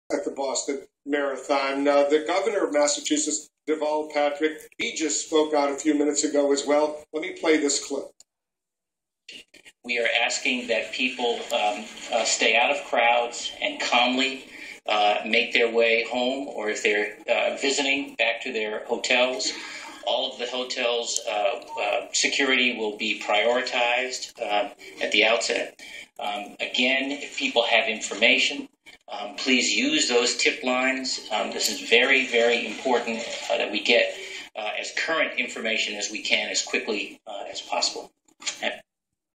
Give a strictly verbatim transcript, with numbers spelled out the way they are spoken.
at the Boston Marathon. Uh, the governor of Massachusetts, Deval, Patrick, he just spoke out a few minutes ago as well. Let me play this clip. We are asking that people um, uh, stay out of crowds and calmly uh, make their way home, or if they're uh, visiting, back to their hotels. All of the hotels' uh, uh, security will be prioritized uh, at the outset. Um, again, if people have information, um, please use those tip lines. Um, this is very, very important uh, that we get uh, as current information as we can as quickly uh, as possible.